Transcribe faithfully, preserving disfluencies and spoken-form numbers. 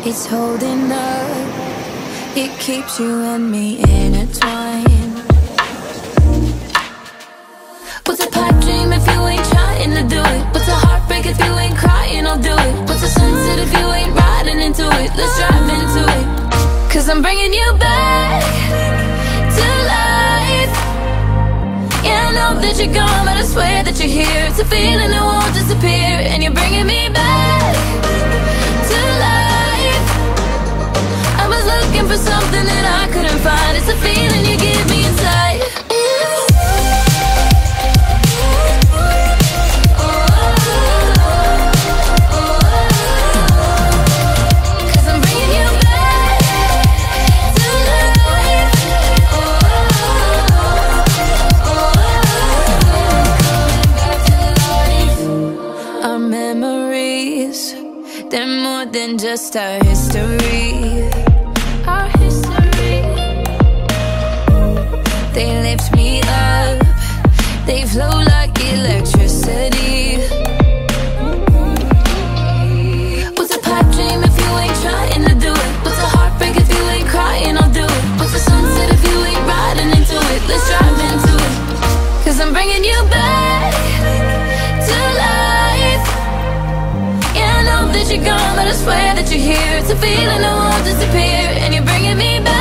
It's holding up, it keeps you and me intertwined. What's a pipe dream if you ain't trying to do it? What's a heartbreak if you ain't crying, I'll do it. What's a sunset if you ain't riding into it? Let's drive into it. Cause I'm bringing you back to life. Yeah, I know that you're gone, but I swear that you're here. It's a feeling that won't disappear, and you're bringing me back to life. I was looking for something that I couldn't find. It's a feeling you give me inside. They're more than just our history. Our history. They lift me up, they flow like electricity. What's a pipe dream if you ain't trying to do it? What's a heartbreak if you ain't crying, I'll do it. What's a sunset if you ain't riding into it? Let's drive into it. Cause I'm bringing you back to life. Yeah, I know that you're gone, but I swear that you're here. It's a feeling that won't disappear, and you're bringing me back.